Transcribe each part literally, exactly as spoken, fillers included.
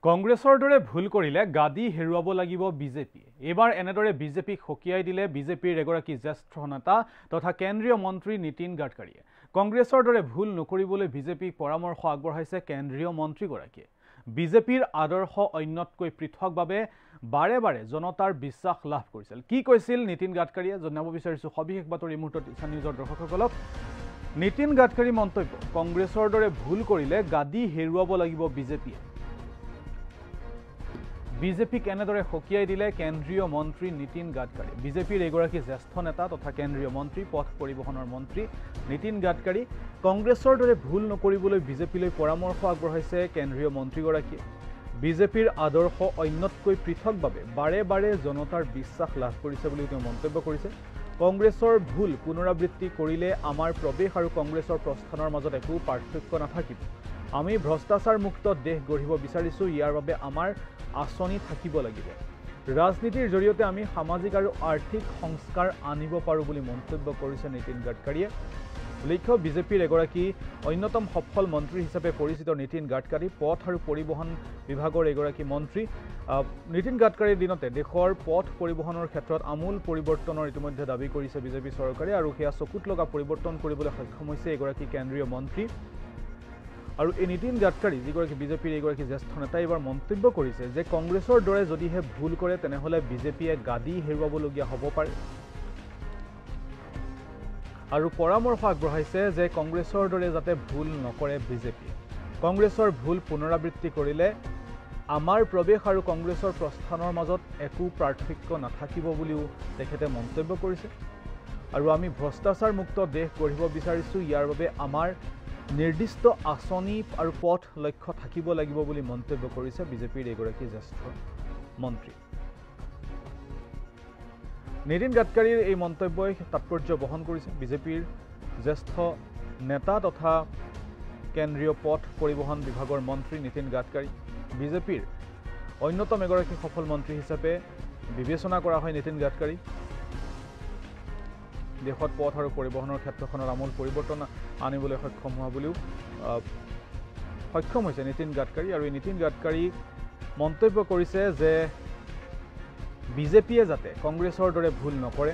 কংগ্ৰেছৰ দৰে ভুল কৰিলে গাদী হেৰুৱাব লাগিব বিজেপি। এবাৰ এনেদৰে বিজেপিক হকিয়াই দিলে বিজেপিৰ এগৰাকী জ্যেষ্ঠ নেতা তথা কেন্দ্ৰীয় মন্ত্ৰী নীতিন গাডকাৰীয়ে। কংগ্ৰেছৰ দৰে ভুল নকৰিবলৈ বিজেপিক পৰামৰ্শ আগবঢ়াইছে কেন্দ্ৰীয় মন্ত্ৰীগৰাকীয়ে। বিজেপিৰ আদৰ্শ অন্যতকৈ পৃথকভাৱে বাৰে বাৰে জনতাৰ বিশ্বাস লাভ কৰিছিল। কি কৈছিল নীতিন গাডকাৰীয়ে জনাব বিচাৰিছো সবিশেষ বাতৰি মুহূৰ্তত ইছান নিউজৰ দৰ্শকসকলক। নীতিন গাডকাৰী মন্তব্য, কংগ্ৰেছৰ দৰে ভুল কৰিলে গাদী হেৰুৱাব লাগিব বিজেপিয়ে। বিজেপিক এনেদৰে হকিয়াই দিলে কেন্দ্ৰীয় মন্ত্ৰী নীতিন গাডকাৰী। বিজেপিৰ এগৰাকী জ্যেষ্ঠ নেতা তথা কেন্দ্ৰীয় মন্ত্ৰী পথ পৰিবহণৰ মন্ত্ৰী নীতিন গাডকাৰী। কংগ্ৰেছৰ দৰে ভুল নকৰিবলৈ বিজেপিলৈ পৰামৰ্শ আগবঢ়াইছে কেন্দ্ৰীয় মন্ত্ৰীগৰাকীয়ে। বিজেপিৰ আদৰ্শ অন্যতকৈ পৃথকভাৱে বাৰে বাৰে জনতাৰ বিশ্বাস লাভ কৰিছে বুলি তেওঁ মন্তব্য কৰিছে। কংগ্ৰেছৰ ভুল পুনৰাবৃত্তি কৰিলে আমাৰ প্ৰৱেশ আৰু কংগ্ৰেছৰ প্ৰস্থানৰ মাজত একো পাৰ্থক্য নাথাকিব। আমি ভ্ৰষ্টাচাৰ মুক্ত দেশ গঢ়িব বিচাৰিছো, ইয়াৰ বাবে আমাৰ আঁচনি থাকিব লাগিব। ৰাজনীতিৰ জৰিয়তে আমি সামাজিক আৰু আৰ্থিক সংস্কাৰ আনিব পাৰোঁ বুলি মন্তব্য কৰিছে নীতিন গাডকাৰীয়ে। উল্লেখ্য, বিজেপিৰ এগৰাকী অন্যতম সফল মন্ত্ৰী হিচাপে পৰিচিত নীতিন গাডকাৰী পথ আৰু পৰিবহণ বিভাগৰ এগৰাকী মন্ত্ৰী। নীতিন গাডকাৰীৰ দিনতে দেশৰ পথ পৰিবহণৰ ক্ষেত্ৰত আমূল পৰিৱৰ্তনৰ ইতিমধ্যে দাবী কৰিছে বিজেপি চৰকাৰে আৰু সেয়া চকুত লগা পৰিৱৰ্তন কৰিবলৈ সক্ষম হৈছে এগৰাকী কেন্দ্ৰীয় মন্ত্ৰী। আৰু এই নীতিন গাডকাৰী যিগৰাকী বিজেপিৰ এগৰাকী জ্যেষ্ঠ নেতাই এইবাৰ মন্তব্য কৰিছে যে কংগ্ৰেছৰ দৰে যদিহে ভুল কৰে তেনেহ'লে বিজেপিয়ে গাদী হেৰুৱাবলগীয়া হ'ব পাৰে আৰু পৰামৰ্শ আগবঢ়াইছে যে কংগ্ৰেছৰ দৰে যাতে ভুল নকৰে বিজেপিয়ে। কংগ্ৰেছৰ ভুল পুনৰাবৃত্তি কৰিলে আমাৰ প্ৰৱেশ আৰু কংগ্ৰেছৰ প্ৰস্থানৰ মাজত একো পাৰ্থক্য নাথাকিব বুলিও তেখেতে মন্তব্য কৰিছে। আৰু আমি ভ্ৰষ্টাচাৰ মুক্ত দেশ গঢ়িব বিচাৰিছোঁ, ইয়াৰ বাবে আমাৰ নিৰ্দিষ্ট আঁচনি আৰু পথ লক্ষ্য থাকিব লাগিব বুলি মন্তব্য কৰিছে বিজেপিৰ এগৰাকী জ্যেষ্ঠ মন্ত্ৰী। নীতিন গাডকাৰীৰ এই মন্তব্যই তাৎপৰ্য বহন কৰিছে। বিজেপিৰ জ্যেষ্ঠ নেতা তথা কেন্দ্ৰীয় পথ পৰিবহণ বিভাগৰ মন্ত্ৰী নীতিন গাডকাৰী বিজেপিৰ অন্যতম এগৰাকী সফল মন্ত্ৰী হিচাপে বিবেচনা কৰা হয় নীতিন গাডকাৰী। দেশত পথ আৰু পৰিবহণৰ ক্ষেত্ৰখনত আমূল পৰিৱৰ্তন আনিবলৈ সক্ষম হোৱা বুলিও সক্ষম হৈছে নীতিন গাডকাৰী। আৰু এই নীতিন গাডকাৰী মন্তব্য কৰিছে যে বিজেপিয়ে যাতে কংগ্ৰেছৰ দৰে ভুল নকৰে।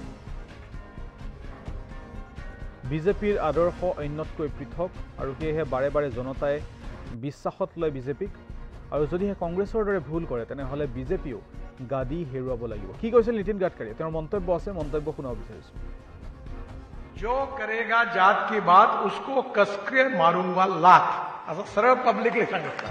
বিজেপিৰ আদৰ্শ অন্যতকৈ পৃথক আৰু সেয়েহে বাৰে বাৰে জনতাই বিশ্বাসত লয় বিজেপিক। আৰু যদিহে কংগ্ৰেছৰ দৰে ভুল কৰে তেনেহ'লে বিজেপিয়েও গাদী হেৰুৱাব লাগিব। কি কৈছিল নীতিন গাডকাৰী, তেওঁৰ মন্তব্য আছে, মন্তব্য শুনাব বিচাৰিছোঁ। जो करेगा जात की बात उसको कसके मारूंगा लात, असं सरळ पब्लिकली सांगितलं.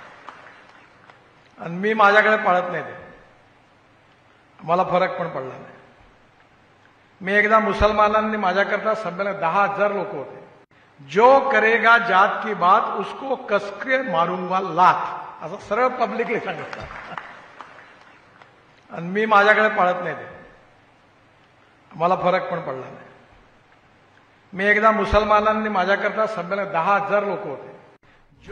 आणि मी माझ्याकडे पाळत नाही ते, मला फरक पण पडला नाही. मी एकदा मुसलमानांनी माझ्याकरता संमेलन दहा हजार लोक होते. जो करेगा जात की बात उसको कसके मारूंगा लात, असं सरळ पब्लिकली सांगितलं. आणि मी माझ्याकडे पाळत नाही ते, मला फरक पण पडला नाही. मी एकदा मुसलमानांनी माझ्याकरता संमेलन दहा हजार लोक होते. जो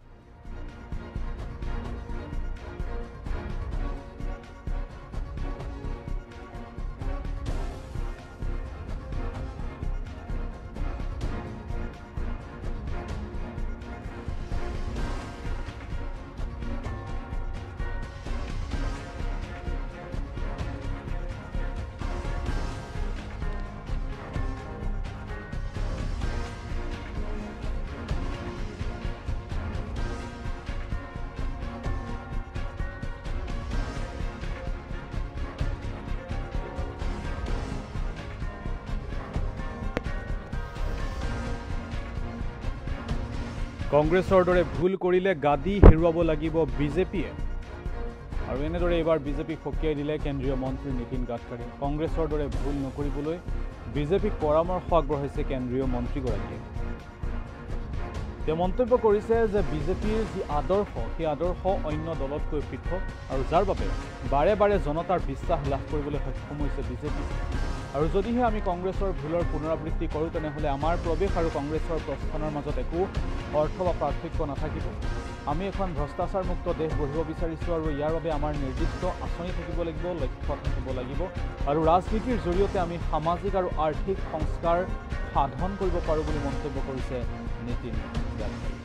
কংগ্ৰেছৰ দৰে ভুল কৰিলে গাদী হেৰুৱাব লাগিব বিজেপিয়ে। আৰু এনেদৰে এইবাৰ বিজেপিক হকিয়াই দিলে কেন্দ্ৰীয় মন্ত্ৰী নীতিন গাডকাৰী। কংগ্ৰেছৰ দৰে ভুল নকৰিবলৈ বিজেপিক পৰামৰ্শ আগবঢ়াইছে কেন্দ্ৰীয় মন্ত্ৰীগৰাকীয়ে। তেওঁ মন্তব্য কৰিছে যে বিজেপিৰ যি আদৰ্শ সেই আদৰ্শ অন্য দলতকৈ পৃথক আৰু যাৰ বাবে বাৰে বাৰে জনতাৰ বিশ্বাস লাভ কৰিবলৈ সক্ষম হৈছে বিজেপি। আৰু যদিহে আমি কংগ্ৰেছৰ ভুলৰ পুনৰাবৃত্তি কৰোঁ তেনেহ'লে আমাৰ প্ৰৱেশ আৰু কংগ্ৰেছৰ প্ৰস্থানৰ মাজত একো অৰ্থ বা পাৰ্থক্য নাথাকিব। আমি এখন ভ্ৰষ্টাচাৰ মুক্ত দেশ গঢ়িব বিচাৰিছোঁ আৰু ইয়াৰ বাবে আমাৰ নিৰ্দিষ্ট আঁচনি থাকিব লাগিব, লক্ষ্য থাকিব লাগিব। আৰু ৰাজনীতিৰ জৰিয়তে আমি সামাজিক আৰু আৰ্থিক সংস্কাৰ সাধন কৰিব পাৰোঁ বুলি মন্তব্য কৰিছে নীতিন গাডকাৰী।